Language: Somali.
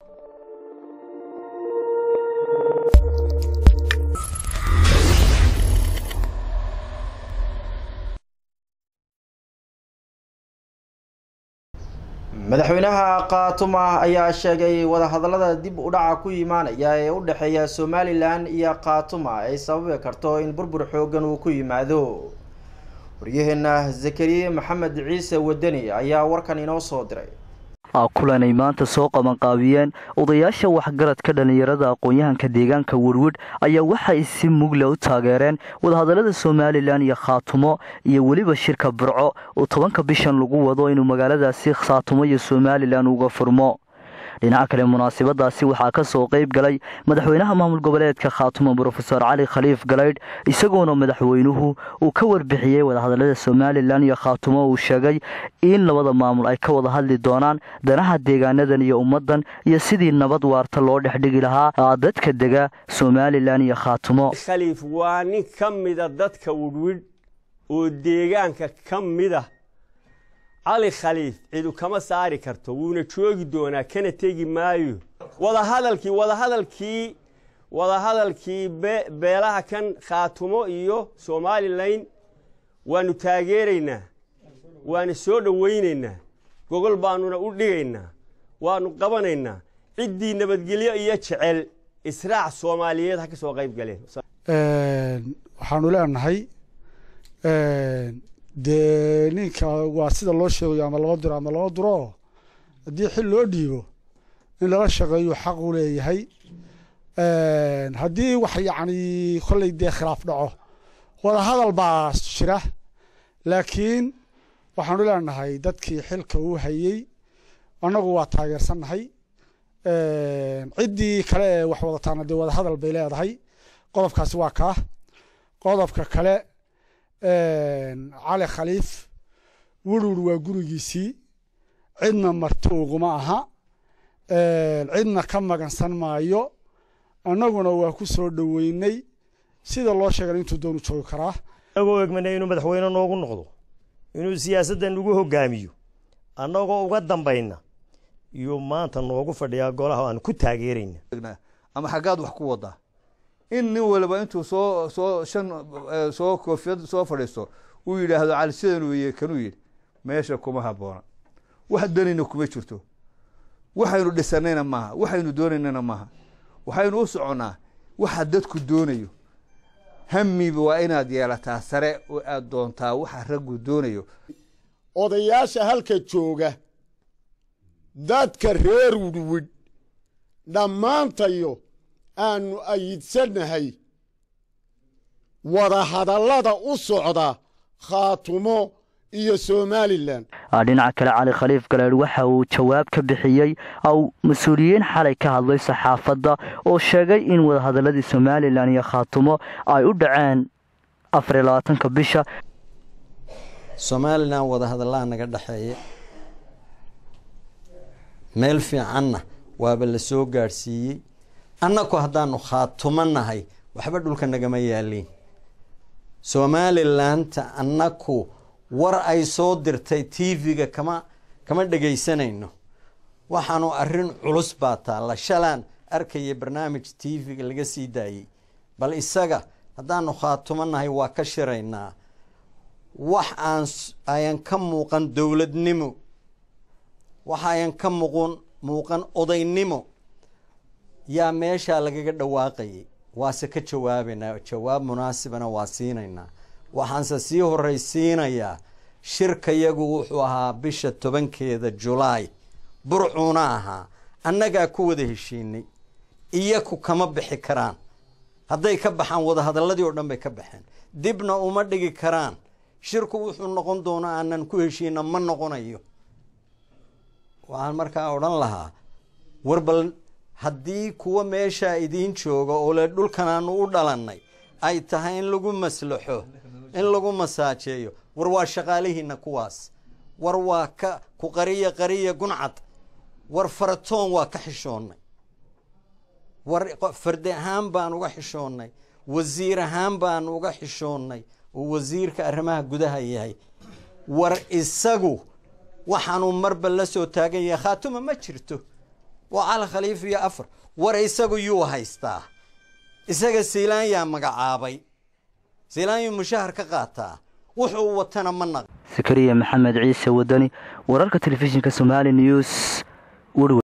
madaxweynaha qaatuma ayaa sheegay wada hadallada dib u dhaca ku yimaanaya ee u dhaxeeya Somaliland iyo qaatuma ay sababi karto in burbur xoogan uu ku yimaado waryaheena Zakariya Maxamed Ciise Wadani ayaa warkan inoo soo diray kulanay maanta soo qaban qaabiyeen odayaasha waxgaradka dhalinyarada aqoon-yahanka deegaanka Warwood ayaa waxay si mug leh u taageereen wada hadallada Somaliland iyo Khaatumo iyo waliba shirka Burco oo 10 bishan lagu wado inuu magaaladaasi Khaatumo iyo Somaliland uga furmo dhinaca kale munaasabadaasi waxaa ka soo qayb galay madaxweynaha maamul goboleedka Khaatumo Professor Ali Khaliif Galayd isagoona madaxweynuhu uu ka warbixiyay wada hadallada Somaliland iyo Khaatumo uu sheegay in labada maamul ay ka wada hadli doonaan danaha deegaanadan iyo ummadan iyo sidii nabad waarta loo dhexdhigi lahaa dadka dega Somaliland iyo Khaatumo Khaliif waa nin kamida dadka Warwood oo deegaanka kamida علي خليف عيدو كما ساري كرتو ونا جوجي دونا كنا تيجي مايو ولا هذا الكي بيلاها كان خاتمو إيو سومالي لين وانو تاجرينا وانو سود ويننا جوجل بانونا ودينا وانو قبنا عدي نبتجليه يشعل إسراع سوماليات هكذا سو غيب قليل حنولا نهاي de ninka waa sida loo sheegay ama loo diro hadii xil loo dhiibo in laga shaqeeyo xaq u leeyahay hadii wax yaani khallay de khilaaf dhaco wada hadal baa shira laakiin waxaan u leenahay dadkii xilka uu hayay anagu waa taageersanahay cidii kale wax wada taanade wada hadal bay leedahay qodobkaasi waa ka qodobka kale علي خليف ورور وجورجيسي عندنا مرتوق معها عندنا كم مكان مايو أنا قلنا وكسر دويني سيد الله شغالين تدون شو كراه أقولك من إنه مدحوينا نوقن نقضو إنه سياسة نقوله جاميو أنا أقول قدام بيننا يوم ما تنوقف فديا قولها أنا كنت هاجرين أما حاجات وحكوا ده إني ولا بنتو سو كوفيد سو فريسو ويلا هذا على سيدنا ويكنويل ما يشركوا ما هبونا واحد دوني كم يشرتو واحد يرد سنين معها واحد يدورنا معها واحد يوسعنا واحد دتك دونيو همي بوائنا ديالتها سرع وأدونتها واحد رجو دونيو odayaasha halka jooga dadka reer Warwood dhamaantayo aanu ayidsanahay wada hadallada u socda Khaatumo iyo Somaliland dhinaca kale Ali Khaliif Galayd waxa uu jawaab ka bixiyay oo mas'uuliyiin xalay ka hadlay saxaafadda oo sheegay in wada hadalladii Somaliland iyo Khaatumo ay u dhaceen 24 bisha Somaliland wada hadallada naga dhaxeeyay meel fiicanna waaba la soo gaarsiiyay annaku haddaanu Khaatumannahay waxba dhulka nagama yaalin Somaliland annaku war ay soo dirtay TV-ga kama dhageysanayno waxaanu arrin culus baataa la shalaan arkay barnaamij TV-ga laga sii daayay bal isaga haddaanu Khaatumannahay waa ka shiraynaa wax aan ka muuqan dawladnimo wax aan ka muuqan odaynimo yaa meesha lagaga dhawaaqay waase ka jawaabina jawaab munaasibana waa siinayna waxaan sii horeysiinaya shirka yagu wuxuu ahaa bisha 10keeda July burcuuna ahaa annaga ku wada heshiinay iyaku kama bixi karaan hadday ka baxaan wada hadalladii oo dhan bay ka baxeen dibna uma dhigi karaan shirku wuxuu noqon doonaa aanan ku heshiina ma noqonayo waxaan markaa oran lahaa warbal haddii kuwa meesha idin jooga oo la dhulkan aanu u dhalanay ay tahay in lagu maslaxo in lagu masaajeeyo war waa shaqaalihiina kuwaas war waa ka ku qariya guncad war faratoon waa ka xishoonay war fardi ahaan baan uga xishoonay wasiir ahaan baan uga xishoonay oo wasiirka arrimaha gudaha yahay war isagu waxaanu marba la soo taagan yahay Khaatumo ma jirto وعلى خليفة أفر ورئيسه يوهيستا إساق سيلان يا مقعابي سيلان يمشاهر كقاتا وحو وطنا منق سكريا محمد عيسى وداني ورارك تلفزيون كسومالي نيوز